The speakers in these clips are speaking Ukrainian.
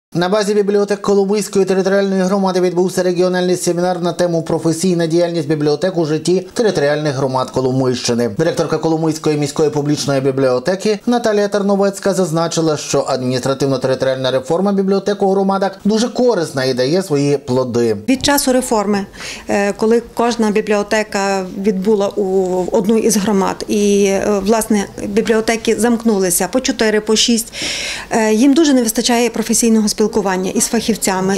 На базі бібліотек Коломийської територіальної громади відбувся регіональний семінар на тему «Професійна діяльність бібліотек у житті територіальних громад Коломийщини». Директорка Коломийської міської публічної бібліотеки Наталія Тарновецька зазначила, що адміністративно-територіальна реформа бібліотек у громадах дуже корисна і дає свої плоди. Від часу реформи, коли кожна бібліотека відбула у одну із громад і, власне, бібліотеки замкнулися по 4, по 6, їм дуже не вистачає професійного спілкування із фахівцями,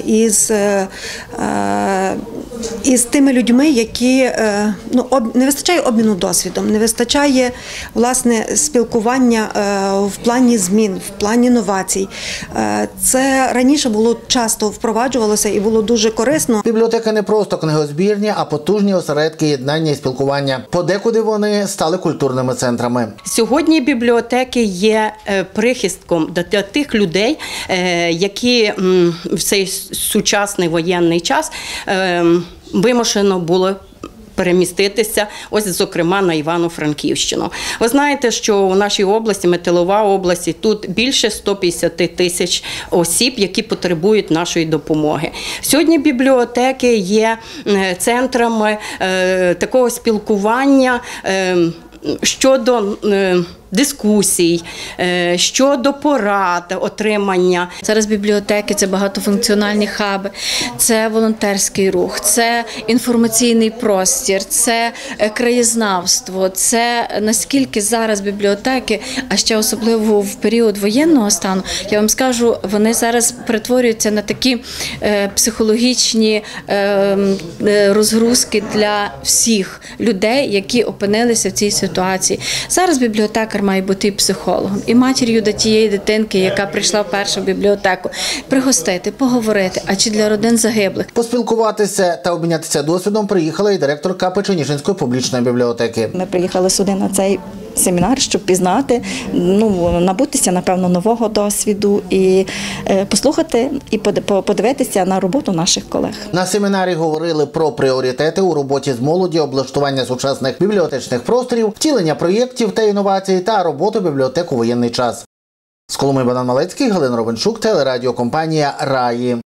із тими людьми, які не вистачає обміну досвідом, не вистачає, власне, спілкування в плані змін, в плані новацій. Це раніше було часто впроваджувалося і було дуже корисно. Бібліотеки не просто книгозбірні, а потужні осередки єднання і спілкування. Подекуди вони стали культурними центрами. Сьогодні бібліотеки є прихистком для тих людей, які в цей сучасний воєнний час вимушено було переміститися, ось, зокрема, на Івано-Франківщину. Ви знаєте, що у нашій області, ми тилова область, і тут більше 150 тисяч осіб, які потребують нашої допомоги. Сьогодні бібліотеки є центрами такого спілкування щодо дискусій, щодо порад, отримання. Зараз бібліотеки – це багатофункціональні хаби, це волонтерський рух, це інформаційний простір, це краєзнавство, це наскільки зараз бібліотеки, а ще особливо в період воєнного стану, я вам скажу, вони зараз перетворюються на такі психологічні розгрузки для всіх людей, які опинилися в цій ситуації. Зараз бібліотекар має бути і психологом, і матір'ю до тієї дитинки, яка прийшла вперше в бібліотеку, пригостити, поговорити, а чи для родин загиблих. Поспілкуватися та обмінятися досвідом приїхала і директорка Печеніжинської публічної бібліотеки. Ми приїхали сюди на цей семінар, щоб пізнати, набутися, напевно, нового досвіду і послухати, і подивитися на роботу наших колег. На семінарі говорили про пріоритети у роботі з молоді, облаштування сучасних бібліотечних просторів, втілення проєктів та інновацій та роботу бібліотек у воєнний час. З Коломиї Богдан Малецький, Галина Ровенчук, телерадіокомпанія «Раї».